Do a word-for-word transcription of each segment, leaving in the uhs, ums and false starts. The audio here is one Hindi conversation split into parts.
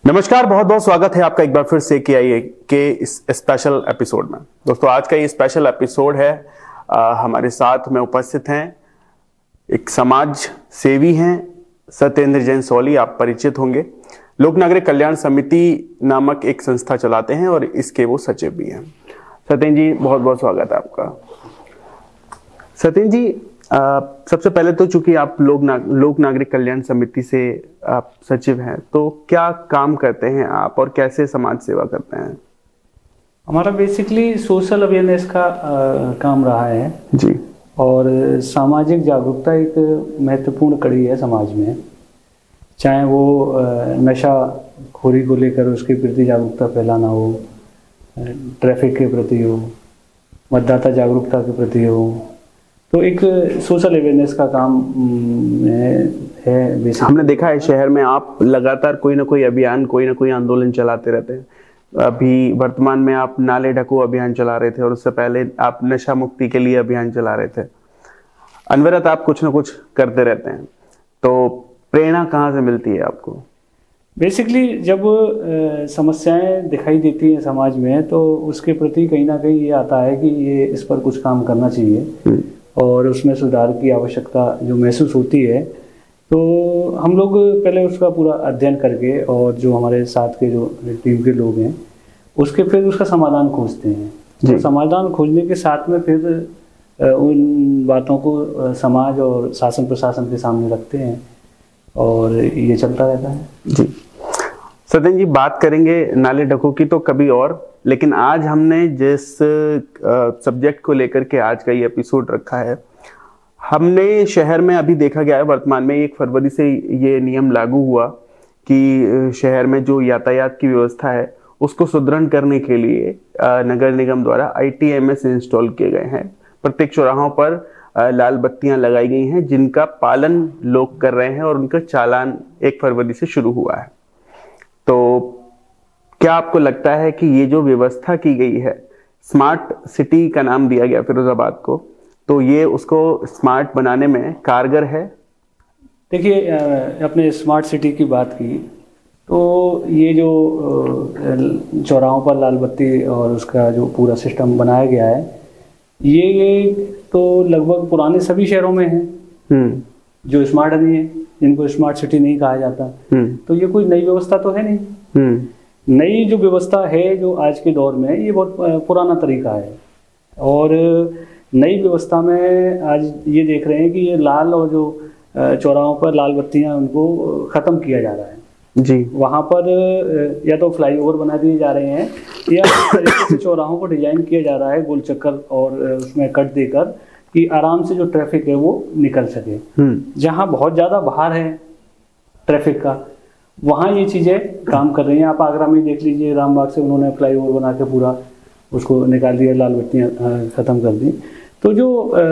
नमस्कार, बहुत बहुत स्वागत है आपका एक बार फिर से के आई ए के इस स्पेशल एपिसोड में। दोस्तों, आज का ये स्पेशल एपिसोड है, आ, हमारे साथ में उपस्थित हैं एक समाज सेवी हैं सत्येंद्र जैन सोली। आप परिचित होंगे। लोक नागरिक कल्याण समिति नामक एक संस्था चलाते हैं और इसके वो सचिव भी हैं। सत्येंद्र जी, बहुत बहुत स्वागत है आपका। सत्येंद्र जी, आ, सबसे पहले तो चूंकि आप लोक ना, लोक नागरिक कल्याण समिति से आप सचिव हैं, तो क्या काम करते हैं आप और कैसे समाज सेवा करते हैं? हमारा बेसिकली सोशल अवेयरनेस का आ, काम रहा है जी। और सामाजिक जागरूकता एक महत्वपूर्ण कड़ी है समाज में। चाहे वो आ, नशा खोरी को लेकर उसके प्रति जागरूकता फैलाना हो, ट्रैफिक के प्रति हो, मतदाता जागरूकता के प्रति हो, तो एक सोशल अवेयरनेस का काम है, है हमने देखा है शहर में आप लगातार कोई ना कोई अभियान, कोई ना कोई आंदोलन चलाते रहते हैं। अभी वर्तमान में आप नाले ढको अभियान चला रहे थे और उससे पहले आप नशा मुक्ति के लिए अभियान चला रहे थे। अनवरत आप कुछ ना कुछ करते रहते हैं, तो प्रेरणा कहाँ से मिलती है आपको? बेसिकली जब समस्याएं दिखाई देती हैं समाज में, तो उसके प्रति कहीं ना कहीं ये आता है कि ये इस पर कुछ काम करना चाहिए और उसमें सुधार की आवश्यकता जो महसूस होती है, तो हम लोग पहले उसका पूरा अध्ययन करके और जो हमारे साथ के जो टीम के लोग हैं उसके फिर उसका समाधान खोजते हैं। तो समाधान खोजने के साथ में फिर उन बातों को समाज और शासन प्रशासन के सामने रखते हैं और ये चलता रहता है। जी सत्येंद्र जी, बात करेंगे नाले ढको की तो कभी और, लेकिन आज हमने जिस सब्जेक्ट को लेकर के आज का ये एपिसोड रखा है, हमने शहर में अभी देखा गया है वर्तमान में एक फरवरी से ये नियम लागू हुआ कि शहर में जो यातायात की व्यवस्था है उसको सुदृढ़ करने के लिए नगर निगम द्वारा I T M S install किए गए हैं। प्रत्येक चौराहों पर लाल बत्तियां लगाई गई हैं जिनका पालन लोग कर रहे हैं और उनका चालान एक फरवरी से शुरू हुआ है। तो क्या आपको लगता है कि ये जो व्यवस्था की गई है, स्मार्ट सिटी का नाम दिया गया फिरोजाबाद को, तो ये उसको स्मार्ट बनाने में कारगर है? देखिए, अपने स्मार्ट सिटी की बात की तो ये जो चौराहों पर लाल बत्ती और उसका जो पूरा सिस्टम बनाया गया है, ये ये तो लगभग पुराने सभी शहरों में है जो स्मार्ट नहीं है, जिनको स्मार्ट सिटी नहीं कहा जाता। तो ये कोई नई व्यवस्था तो है नहीं। नई जो व्यवस्था है जो आज के दौर में, ये बहुत पुराना तरीका है और नई व्यवस्था में आज ये देख रहे हैं कि ये लाल और जो चौराहों पर लाल बत्तियां उनको ख़त्म किया जा रहा है। जी। वहाँ पर या तो फ्लाईओवर बना दिए जा रहे हैं या इस तरीके से चौराहों को डिजाइन किया जा रहा है गोल चक्कर और उसमें कट देकर कि आराम से जो ट्रैफिक है वो निकल सके। जहाँ बहुत ज़्यादा बाहर है ट्रैफिक का, वहाँ ये चीज़ें काम कर रही हैं। आप आगरा में देख लीजिए, रामबाग से उन्होंने फ्लाईओवर बना के पूरा उसको निकाल दिया, लाल बत्तियाँ ख़त्म कर दी। तो जो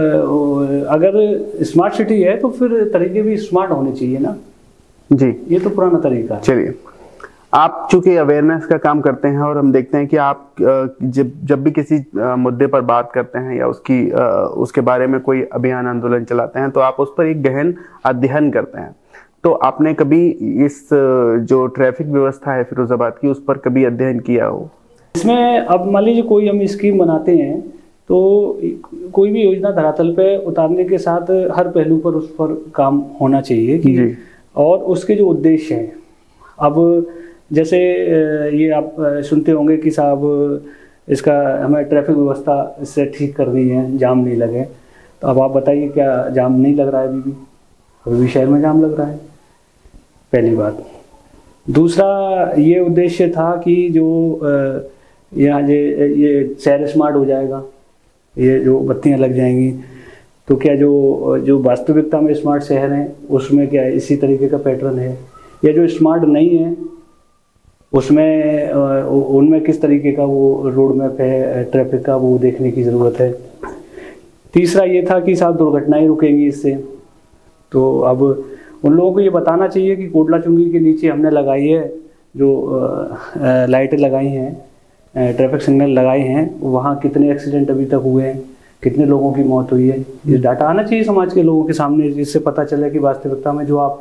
अगर स्मार्ट सिटी है तो फिर तरीके भी स्मार्ट होने चाहिए ना। जी, ये तो पुराना तरीका है। चलिए, आप चूंकि अवेयरनेस का काम करते हैं और हम देखते हैं कि आप जब जब भी किसी मुद्दे पर बात करते हैं या उसकी उसके बारे में कोई अभियान आंदोलन चलाते हैं, तो आप उस पर एक गहन अध्ययन करते हैं। तो आपने कभी इस जो ट्रैफिक व्यवस्था है फिरोजाबाद की, उस पर कभी अध्ययन किया हो? इसमें अब मान लीजिए कोई हम स्कीम बनाते हैं तो कोई भी योजना धरातल पे उतारने के साथ हर पहलू पर उस पर काम होना चाहिए कि और उसके जो उद्देश्य हैं। अब जैसे ये आप सुनते होंगे कि साहब इसका हमें ट्रैफिक व्यवस्था इससे ठीक करनी है, जाम नहीं लगे। तो अब आप बताइए, क्या जाम नहीं लग रहा है? अभी भी अभी भी शहर में जाम लग रहा है, पहली बात। दूसरा ये उद्देश्य था कि जो यहाँ ये ये शहर स्मार्ट हो जाएगा, ये जो बत्तियाँ लग जाएंगी, तो क्या जो जो वास्तविकता में स्मार्ट शहर हैं उसमें क्या इसी तरीके का पैटर्न है, या जो स्मार्ट नहीं है उसमें उनमें किस तरीके का वो रोड मैप है ट्रैफिक का, वो देखने की ज़रूरत है। तीसरा ये था कि साहब दुर्घटनाएं रुकेंगी इससे। तो अब उन लोगों को ये बताना चाहिए कि कोटला चुंगी के नीचे हमने लगाई है जो लाइटें लगाई हैं, ट्रैफिक सिग्नल लगाए हैं, वहाँ कितने एक्सीडेंट अभी तक हुए हैं, कितने लोगों की मौत हुई है। ये डाटा आना चाहिए समाज के लोगों के सामने, जिससे पता चले कि वास्तविकता में जो आप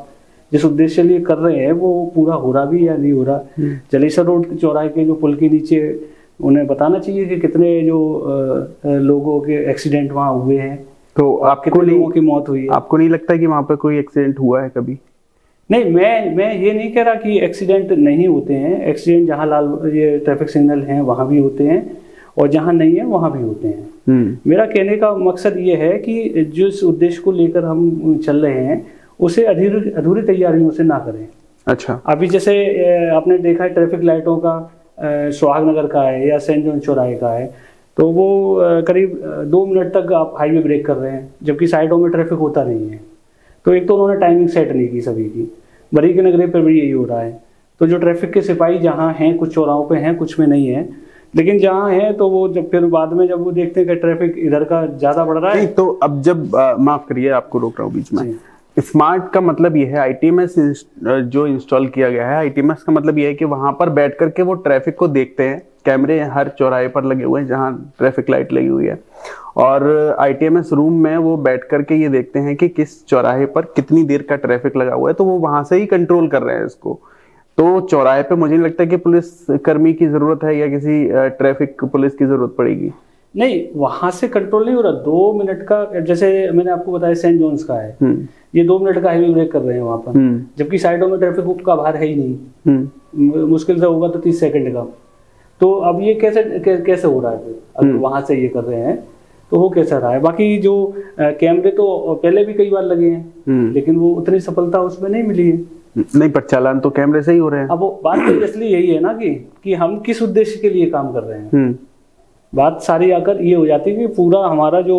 जिस उद्देश्य लिए कर रहे हैं वो पूरा हो रहा भी या नहीं हो रहा। जलेसर रोड के चौराहे के जो पुल के नीचे उन्हें बताना चाहिए कि कितने जो आ, लोगों के एक्सीडेंट वहाँ हुए हैं, तो आपको लोगों की मौत हुई है। आपको नहीं लगता कि वहाँ पे कोई एक्सीडेंट हुआ है कभी? नहीं, मैं मैं ये नहीं कह रहा कि एक्सीडेंट नहीं होते हैं। एक्सीडेंट जहाँ लाल ये ट्रैफिक सिग्नल हैं वहाँ भी होते हैं और जहाँ नहीं है वहाँ भी होते हैं। मेरा कहने का मकसद ये है कि जिस उद्देश्य को लेकर हम चल रहे हैं उसे अधूरी अधूरी तैयारियों से ना करें। अच्छा, अभी जैसे आपने देखा है ट्रैफिक लाइटों का सुहाग नगर का है या सेंट जॉन चौराहे का है, तो वो करीब दो मिनट तक आप हाईवे ब्रेक कर रहे हैं जबकि साइडों में ट्रैफिक होता नहीं है। तो एक तो उन्होंने टाइमिंग सेट नहीं की सभी की। बरी के नगरे पर भी यही हो रहा है। तो जो ट्रैफिक के सिपाही जहाँ हैं, कुछ चौराहों पे हैं, कुछ में नहीं है, लेकिन जहाँ है तो वो जब फिर बाद में जब वो देखते हैं कि ट्रैफिक इधर का ज्यादा बढ़ रहा है, तो अब जब माफ करिए आपको रोक रहा हूँ बीच में, स्मार्ट का मतलब ये है, आईटीएमएस जो इंस्टॉल किया गया है, आईटीएमएस का मतलब ये है कि वहां पर बैठ करके वो ट्रैफिक को देखते हैं। कैमरे हर चौराहे पर लगे हुए हैं जहां ट्रैफिक लाइट लगी हुई है, और आईटीएमएस रूम में वो बैठ करके ये देखते हैं कि किस चौराहे पर कितनी देर का ट्रैफिक लगा हुआ है, तो वो वहां से ही कंट्रोल कर रहे हैं इसको। तो चौराहे पे मुझे नहीं लगता कि पुलिस कर्मी की जरूरत है या किसी ट्रैफिक पुलिस की जरूरत पड़ेगी। नहीं, वहां से कंट्रोल नहीं हो रहा। दो मिनट का, जैसे मैंने आपको बताया सेंट जॉन्स का है, ये दो मिनट का हाईवे ब्रेक कर रहे हैं वहां पर, जबकि साइडों में ट्रैफिक का भार है ही नहीं, मुश्किल से होगा तो तीस सेकंड का। तो अब ये कैसे कैसे हो रहा है? अगर वहां से ये कर रहे हैं तो वो कैसा रहा है? बाकी जो कैमरे तो पहले भी कई बार लगे हैं, लेकिन वो उतनी सफलता उसमें नहीं मिली है। नहीं, पर चालान तो कैमरे से ही हो रहे हैं। अब वो बात तो इसलिए यही है ना कि कि हम किस उद्देश्य के लिए काम कर रहे हैं। बात सारी आकर ये हो जाती है कि पूरा हमारा जो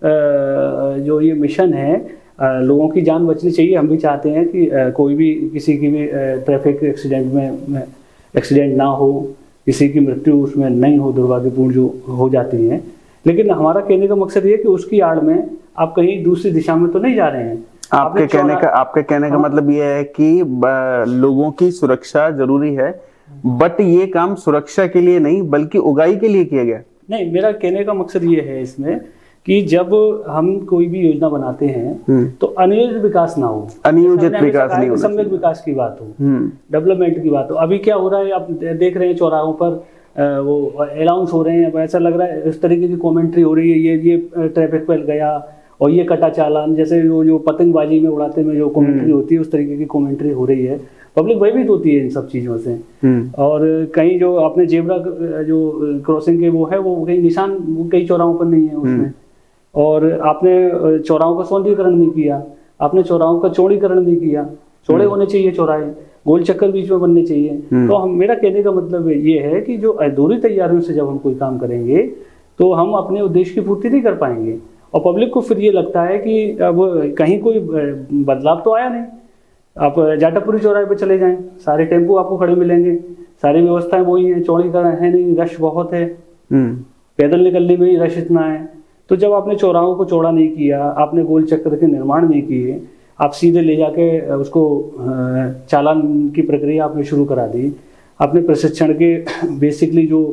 जो ये मिशन है, लोगों की जान बचनी चाहिए। हम भी चाहते हैं कि कोई भी किसी की भी ट्रैफिक एक्सीडेंट में एक्सीडेंट ना हो, किसी की मृत्यु उसमें नहीं हो, दुर्भाग्यपूर्ण जो हो जाती है। लेकिन हमारा कहने का मकसद ये है कि उसकी आड़ में आप कहीं दूसरी दिशा में तो नहीं जा रहे हैं। आपके कहने का आपके कहने का मतलब ये है कि लोगों की सुरक्षा जरूरी है, बट ये काम सुरक्षा के लिए नहीं बल्कि उगाई के लिए किया गया। नहीं, मेरा कहने का मकसद ये है इसमें कि जब हम कोई भी योजना बनाते हैं तो अनियोजित विकास ना हो, अनियोजित विकास नहीं हो, सम्यक विकास की बात हो, डेवलपमेंट की बात हो। अभी क्या हो रहा है, आप देख रहे हैं चौराहों पर वो अनाउंस हो रहे हैं, ऐसा लग रहा है इस तरीके की कमेंट्री हो रही है, ये ये ट्रैफिक पर गया और ये कटा चालान, जैसे वो जो पतंगबाजी में उड़ाते में जो कमेंट्री होती है उस तरीके की कमेंट्री हो रही है। पब्लिक भयभीत होती है इन सब चीज़ों से। और कहीं जो आपने जेब्रा जो क्रॉसिंग के वो है, वो कहीं निशान कई चौराहों पर नहीं है उसमें। और आपने चौराहों का सौंदर्यीकरण नहीं किया, आपने चौराहों का चौड़ीकरण नहीं किया। चौड़े होने चाहिए चौराहे, गोल चक्कर बीच में बनने चाहिए। तो हम मेरा कहने का मतलब ये है कि जो अधूरी तैयारियों से जब हम कोई काम करेंगे तो हम अपने उद्देश्य की पूर्ति नहीं कर पाएंगे, और पब्लिक को फिर ये लगता है कि अब कहीं कोई बदलाव तो आया नहीं। आप जाटापुरी चौराहे पे चले जाएं, सारे टेम्पो आपको खड़े मिलेंगे, सारी व्यवस्थाएं वही हैं, चौड़ीकरण है नहीं, रश बहुत है, पैदल निकलने में ही रश इतना है। तो जब आपने चौराहों को चौड़ा नहीं किया, आपने गोल चक्कर के निर्माण नहीं किए, आप सीधे ले जाके उसको चालान की प्रक्रिया आपने शुरू करा दी, आपने प्रशिक्षण के बेसिकली जो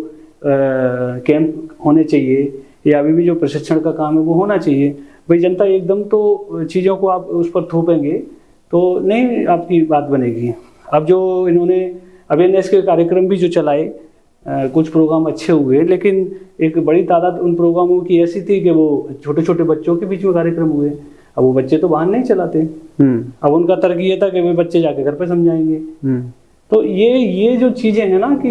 कैंप होने चाहिए या अभी भी जो प्रशिक्षण का काम है वो होना चाहिए। भाई जनता एकदम तो चीज़ों को आप उस पर थोपेंगे तो नहीं आपकी बात बनेगी। अब जो इन्होंने अवेयरनेस के कार्यक्रम भी जो चलाए, कुछ प्रोग्राम अच्छे हुए, लेकिन एक बड़ी तादाद उन प्रोग्रामों की ऐसी थी कि वो छोटे छोटे बच्चों के बीच में कार्यक्रम हुए। अब वो बच्चे तो वाहन नहीं चलाते, अब उनका तर्क ये था कि वे बच्चे जाके घर पे समझाएंगे। तो ये ये जो चीज़ें हैं ना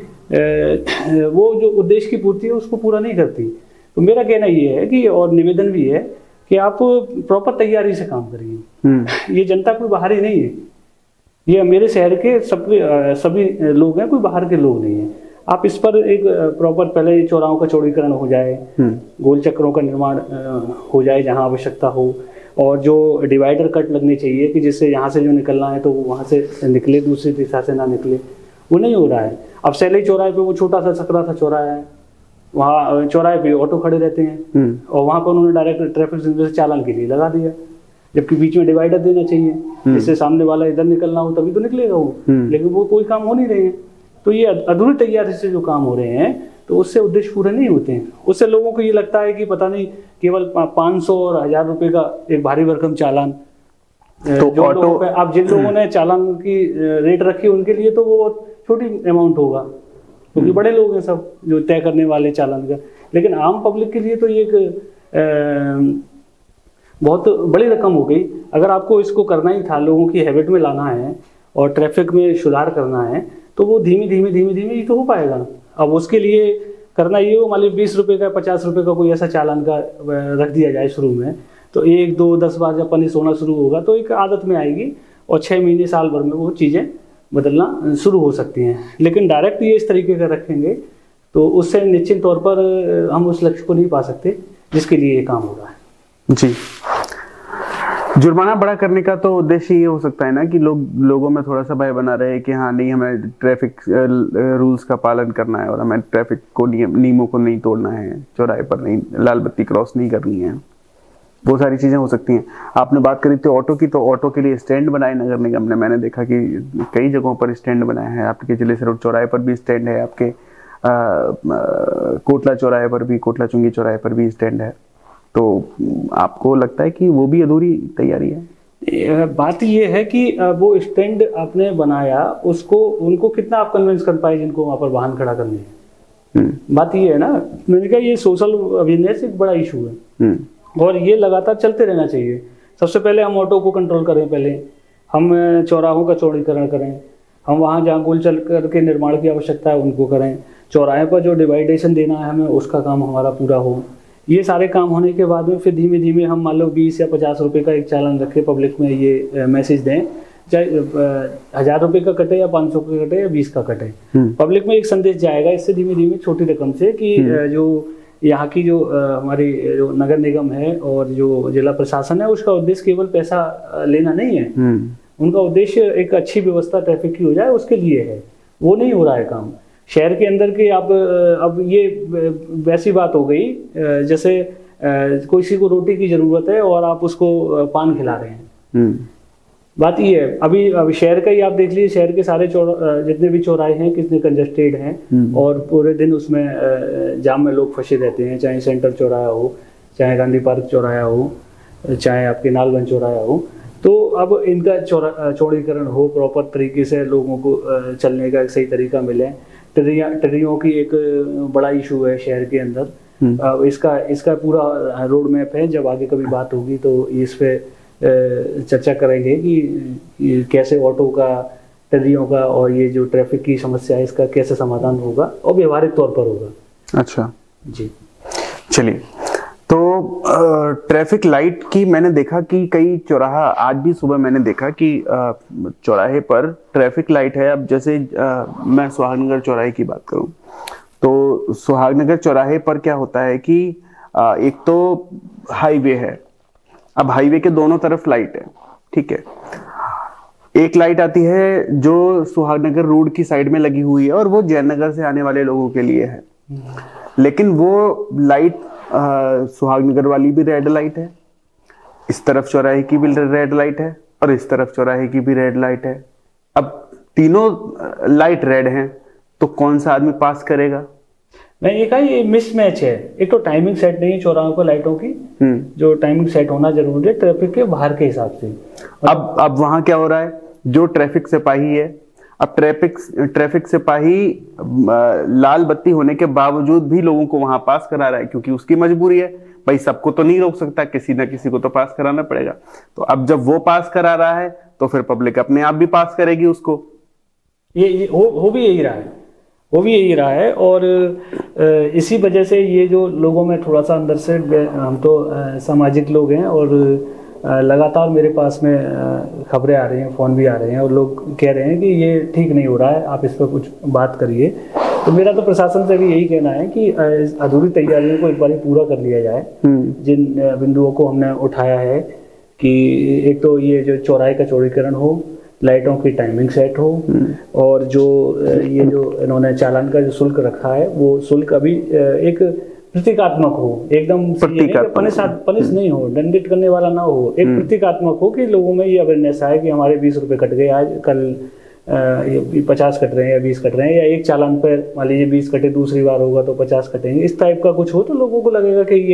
कि वो जो उद्देश्य की पूर्ति है उसको पूरा नहीं करती। तो मेरा कहना ये है कि, और निवेदन भी है कि आप प्रॉपर तैयारी से काम करिए। ये जनता कोई बाहरी नहीं है, ये मेरे शहर के सब सभी लोग हैं, कोई बाहर के लोग नहीं हैं। आप इस पर एक प्रॉपर पहले चौराहों का चौड़ीकरण हो जाए, गोल चक्रों का निर्माण हो जाए जहां आवश्यकता हो, और जो डिवाइडर कट लगने चाहिए कि जिससे यहाँ से जो निकलना है तो वो वहाँ से निकले, दूसरी दिशा से ना निकले, वो नहीं हो रहा है। अब सैलई चौराहे पे वो छोटा सा सकरा सा चौराहा है, वहाँ चौराहे पे ऑटो खड़े रहते हैं और वहाँ पर उन्होंने डायरेक्ट ट्रैफिक सिग्नल से चालान के लिए लगा दिया, जबकि बीच में डिवाइडर देना चाहिए जिससे सामने वाला इधर निकलना हो तभी तो निकलेगा वो, लेकिन वो कोई काम हो नहीं रहे हैं। तो ये अधूरी तैयारी से जो काम हो रहे हैं तो उससे उद्देश्य पूरे नहीं होते हैं। उससे लोगों को ये लगता है कि पता नहीं केवल पाँच सौ और हजार रुपए का एक भारी भरकम चालान तो जो ऑटो अब जिन लोगों ने चालान की रेट रखी उनके लिए तो वो छोटी अमाउंट होगा, क्योंकि बड़े लोग हैं सब जो तय करने वाले चालान का। लेकिन आम पब्लिक के लिए तो ये एक बहुत बड़ी रकम हो गई। अगर आपको इसको करना ही था, लोगों की हैबिट में लाना है और ट्रैफिक में सुधार करना है, तो वो धीमे धीमे धीमे धीमे ही तो हो पाएगा। अब उसके लिए करना ये हो, मान लीजिए बीस रुपये का पचास रुपये का कोई ऐसा चालान का रख दिया जाए शुरू में, तो एक दो दस बार जब पनिश होना शुरू होगा तो एक आदत में आएगी और छः महीने साल भर में वो चीज़ें बदलना शुरू हो सकती हैं। लेकिन डायरेक्ट ये इस तरीके का रखेंगे तो उससे निश्चित तौर पर हम उस लक्ष्य को नहीं पा सकते जिसके लिए ये काम हो रहा है। जी, जुर्माना बड़ा करने का तो उद्देश्य ये हो सकता है ना कि लोग लोगों में थोड़ा सा भय बना रहे कि हाँ नहीं, हमें ट्रैफिक रूल्स का पालन करना है और हमें ट्रैफिक को नियम नियमों को नहीं तोड़ना है, चौराहे पर नहीं लाल बत्ती क्रॉस नहीं करनी है, वो सारी चीज़ें हो सकती हैं। आपने बात करी थी ऑटो की, तो ऑटो के लिए स्टैंड बनाए नगर निगम ने। मैंने देखा कि कई जगहों पर स्टैंड बनाए हैं। आपके जिले से रोड चौराहे पर भी स्टैंड है, आपके आ, आ, कोटला चौराहे पर भी, कोटला चुंगी चौराहे पर भी स्टैंड है। तो आपको लगता है कि वो भी अधूरी तैयारी है? बात ये है कि वो स्टैंड आपने बनाया, उसको उनको कितना आप कन्विंस कर पाए जिनको वहाँ पर वाहन खड़ा करने है। बात ये है ना, मैंने कहा ये सोशल अवेयरनेस एक बड़ा इशू है और ये लगातार चलते रहना चाहिए। सबसे पहले हम ऑटो को कंट्रोल करें, पहले हम चौराहों का चौड़ीकरण करें, हम वहाँ जहाँ गोल चल करके निर्माण की आवश्यकता है उनको करें, चौराहे पर जो डिवाइडेशन देना है हमें उसका काम हमारा पूरा हो। ये सारे काम होने के बाद में फिर धीमे धीमे हम मान लो बीस या पचास रुपए का एक चालान रखें, पब्लिक में ये मैसेज दें, चाहे हजार रुपए का कटे या पाँच सौ का कटे या बीस का कटे, पब्लिक में एक संदेश जाएगा इससे धीमे धीमे छोटी रकम से कि जो यहाँ की जो हमारी जो नगर निगम है और जो जिला प्रशासन है उसका उद्देश्य केवल पैसा लेना नहीं है, उनका उद्देश्य एक अच्छी व्यवस्था ट्रैफिक की हो जाए उसके लिए है। वो नहीं हो रहा है काम शहर के अंदर के। आप अब ये वैसी बात हो गई जैसे किसी को रोटी की जरूरत है और आप उसको पान खिला रहे हैं। बात ये है, अभी अभी शहर का ही आप देख लीजिए, शहर के सारे जितने भी चौराहे हैं कितने कंजस्टेड हैं और पूरे दिन उसमें जाम में लोग फंसे रहते हैं, चाहे सेंटर चौराहा हो, चाहे गांधी पार्क चौराहा हो, चाहे आपके नालगंज चौराहा हो। तो अब इनका चौरा चौड़ीकरण हो, प्रॉपर तरीके से लोगों को चलने का एक सही तरीका मिले। ट्रिया ट्रियों की एक बड़ा इशू है शहर के अंदर, इसका इसका पूरा रोड मैप है। जब आगे कभी बात होगी तो इस पे चर्चा करेंगे कि कैसे ऑटो का, ट्रियों का और ये जो ट्रैफिक की समस्या है इसका कैसे समाधान होगा और व्यवहारिक तौर पर होगा। अच्छा जी, चलिए। तो ट्रैफिक लाइट की मैंने देखा कि कई चौराहा, आज भी सुबह मैंने देखा कि चौराहे पर ट्रैफिक लाइट है। अब जैसे आ, मैं सुहागनगर चौराहे की बात करूं तो सुहागनगर चौराहे पर क्या होता है कि आ, एक तो हाईवे है। अब हाईवे के दोनों तरफ लाइट है, ठीक है। एक लाइट आती है जो सुहागनगर रोड की साइड में लगी हुई है और वो जयनगर से आने वाले लोगों के लिए है, लेकिन वो लाइट सुहागनगर वाली भी रेड लाइट है, इस तरफ चौराहे की भी रेड लाइट है और इस तरफ चौराहे की भी रेड लाइट है। अब तीनों लाइट रेड हैं तो कौन सा आदमी पास करेगा? मैं ये कहा ये मिसमैच है। एक तो टाइमिंग सेट नहीं है चौराहों पर लाइटों की, जो टाइमिंग सेट होना जरूरी है ट्रैफिक के बाहर के हिसाब से। अब अब वहां क्या हो रहा है, जो ट्रैफिक सिपाही है, अब ट्रैफिक ट्रैफिक सिपाही लाल बत्ती होने के बावजूद भी लोगों को वहां पास करा रहा है, क्योंकि उसकी मजबूरी है। भाई सबको तो नहीं रोक सकता, किसी ना किसी को तो पास कराना पड़ेगा। तो अब जब वो पास करा रहा है तो फिर पब्लिक अपने आप भी पास करेगी उसको। ये, ये हो, हो भी यही रहा है, वो भी यही रहा है। और इसी वजह से ये जो लोगों में थोड़ा सा अंदर से, हम तो सामाजिक लोग हैं और लगातार मेरे पास में खबरें आ रही हैं, फ़ोन भी आ रहे हैं और लोग कह रहे हैं कि ये ठीक नहीं हो रहा है, आप इस पर कुछ बात करिए। तो मेरा तो प्रशासन से भी यही कहना है कि अधूरी तैयारियों को एक बार पूरा कर लिया जाए। जिन बिंदुओं को हमने उठाया है कि एक तो ये जो चौराहे का चौड़ीकरण हो, लाइटों की टाइमिंग सेट हो, और जो ये जो इन्होंने चालान का जो शुल्क रखा है वो शुल्क अभी एक प्रतीकात्मक हो, एकदम पनिश पनिश नहीं हो, दंडित करने वाला ना हो, एक प्रतीकात्मक हो कि लोगों में ये अवेयरनेस आए कि हमारे बीस रुपए कट गए आज, कल पचास कट रहे हैं या बीस कट रहे हैं, या एक चालान पर मान लीजिए बीस कटे, दूसरी बार होगा तो पचास कटेंगे। इस टाइप का कुछ हो तो लोगों को लगेगा कि ये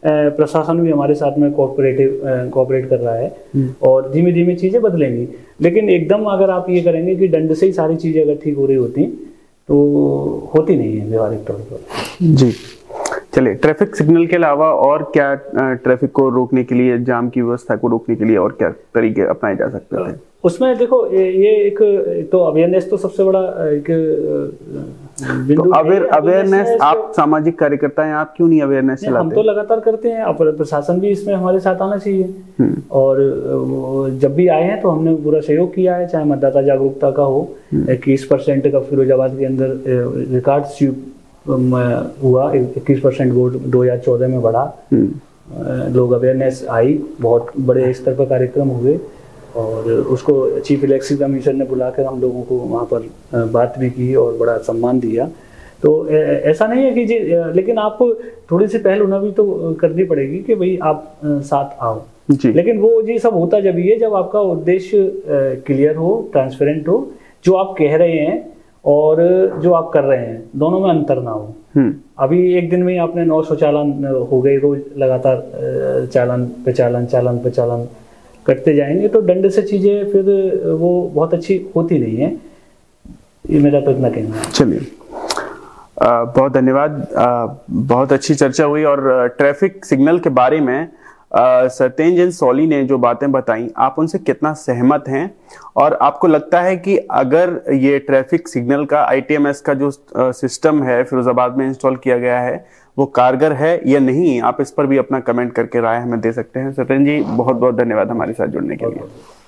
प्रशासन भी हमारे साथ में कोऑपरेटिव कोऑपरेट कर रहा है और धीमे धीमे चीज़ें बदलेंगी। लेकिन एकदम अगर आप ये करेंगे कि दंड से ही सारी चीज़ें अगर ठीक हो रही होती तो होती नहीं है व्यवहारिक तौर पर। जी चलिए, ट्रैफिक सिग्नल के अलावा और क्या ट्रैफिक को रोकने के लिए, जाम की व्यवस्था को रोकने के लिए और क्या तरीके अपनाए जा सकते हैं? उसमें देखो ये एक तो अवेयरनेस तो सबसे बड़ा एक तो अवेयर अवेयरनेस आप सामाजिक कार्यकर्ता हैं, आप क्यों नहीं अवेयरनेस चलाते? हम तो लगातार करते हैं, अब प्रशासन भी इसमें हमारे साथ आना चाहिए और जब भी आए हैं तो हमने पूरा सहयोग किया है, चाहे मतदाता जागरूकता का हो, इक्कीस परसेंट का फिरोजाबाद के अंदर रिकॉर्ड स्वीप हुआ, इक्कीस परसेंट वोट दो हजार चौदह में बढ़ा, लोग अवेयरनेस आई, बहुत बड़े स्तर पर कार्यक्रम हुए और उसको चीफ इलेक्शन कमीशन ने बुलाकर हम लोगों को वहाँ पर बात भी की और बड़ा सम्मान दिया। तो ऐसा नहीं है कि जी, लेकिन आप थोड़ी सी पहल होना भी तो करनी पड़ेगी कि भाई आप साथ आओ जी। लेकिन वो जी सब होता जब ये जब आपका उद्देश्य क्लियर हो, ट्रांसपेरेंट हो, जो आप कह रहे हैं और जो आप कर रहे हैं दोनों में अंतर ना हो। अभी एक दिन में आपने नौ सौ चालान हो गए, रोज लगातार चालान पे चालान चालान पे चालान करते जाएंगे तो दंड से चीजें फिर वो बहुत अच्छी होती नहीं है, ये मेरा तो इतना कहना है। चलिए, बहुत धन्यवाद, बहुत अच्छी चर्चा हुई और ट्रैफिक सिग्नल के बारे में सत्येंद्र सोली ने जो बातें बताई, आप उनसे कितना सहमत हैं और आपको लगता है कि अगर ये ट्रैफिक सिग्नल का आई टी एम एस का जो सिस्टम है फिरोजाबाद में इंस्टॉल किया गया है वो कारगर है या नहीं? आप इस पर भी अपना कमेंट करके राय हमें दे सकते हैं। सत्येंद्र जी, बहुत बहुत धन्यवाद हमारे साथ जुड़ने के लिए।